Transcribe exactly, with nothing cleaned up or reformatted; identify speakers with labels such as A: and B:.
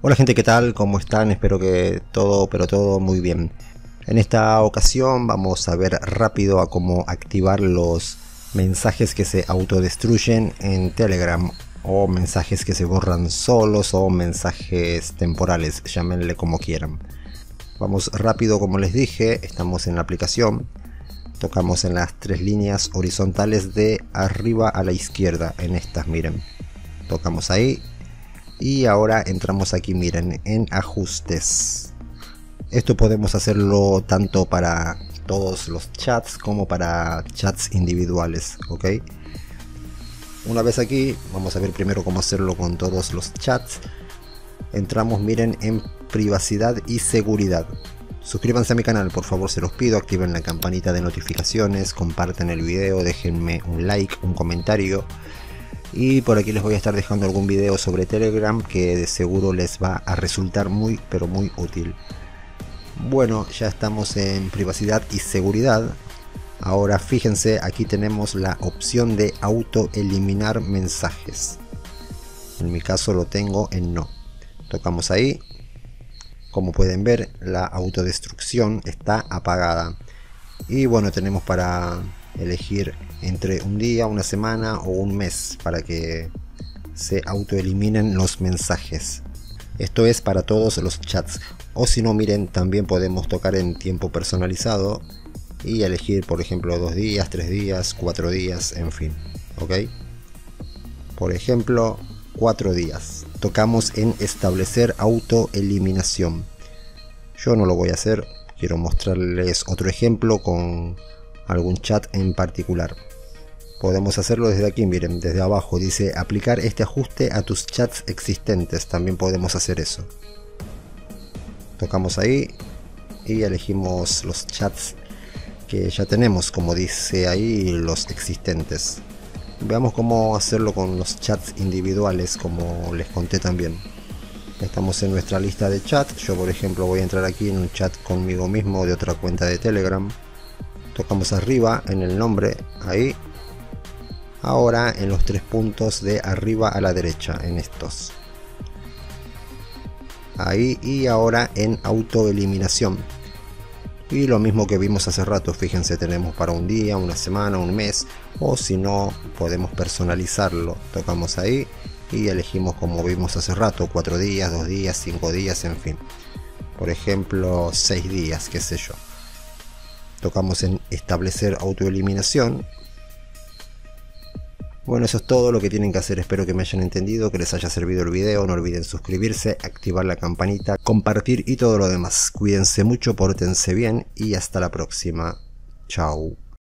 A: Hola gente, ¿qué tal? ¿Cómo están? Espero que todo, pero todo muy bien. En esta ocasión vamos a ver rápido a cómo activar los mensajes que se autodestruyen en Telegram, o mensajes que se borran solos, o mensajes temporales, llámenle como quieran. Vamos rápido, como les dije, estamos en la aplicación. Tocamos en las tres líneas horizontales de arriba a la izquierda, en estas, miren. Tocamos ahí. Y ahora entramos aquí, miren, en ajustes. Esto podemos hacerlo tanto para todos los chats como para chats individuales, ¿ok? Una vez aquí, vamos a ver primero cómo hacerlo con todos los chats. Entramos, miren, en privacidad y seguridad. Suscríbanse a mi canal, por favor, se los pido. Activen la campanita de notificaciones, compartan el video, déjenme un like, un comentario. Y por aquí les voy a estar dejando algún video sobre Telegram que de seguro les va a resultar muy pero muy útil. Bueno, ya estamos en privacidad y seguridad. Ahora fíjense, aquí tenemos la opción de auto eliminar mensajes. En mi caso lo tengo en no. Tocamos ahí. Como pueden ver, la autodestrucción está apagada. Y bueno, tenemos para elegir entre un día, una semana o un mes para que se autoeliminen los mensajes. Esto es para todos los chats. O si no, miren, también podemos tocar en tiempo personalizado y elegir, por ejemplo, dos días, tres días, cuatro días, en fin. ¿Ok? Por ejemplo, cuatro días. Tocamos en establecer autoeliminación. Yo no lo voy a hacer. Quiero mostrarles otro ejemplo con algún chat en particular. Podemos hacerlo desde aquí, miren, desde abajo dice aplicar este ajuste a tus chats existentes. También podemos hacer eso. Tocamos ahí y elegimos los chats que ya tenemos, como dice ahí, los existentes. Veamos cómo hacerlo con los chats individuales, como les conté también. Estamos en nuestra lista de chat. Yo, por ejemplo, voy a entrar aquí en un chat conmigo mismo de otra cuenta de Telegram. Tocamos arriba en el nombre, ahí. Ahora en los tres puntos de arriba a la derecha, en estos. Ahí, y ahora en autoeliminación. Y lo mismo que vimos hace rato, fíjense, tenemos para un día, una semana, un mes, o si no, podemos personalizarlo. Tocamos ahí y elegimos, como vimos hace rato, cuatro días, dos días, cinco días, en fin. Por ejemplo, seis días, qué sé yo. Tocamos en establecer autoeliminación. Bueno, eso es todo lo que tienen que hacer. Espero que me hayan entendido, que les haya servido el video. No olviden suscribirse, activar la campanita, compartir y todo lo demás. Cuídense mucho, pórtense bien y hasta la próxima. Chao.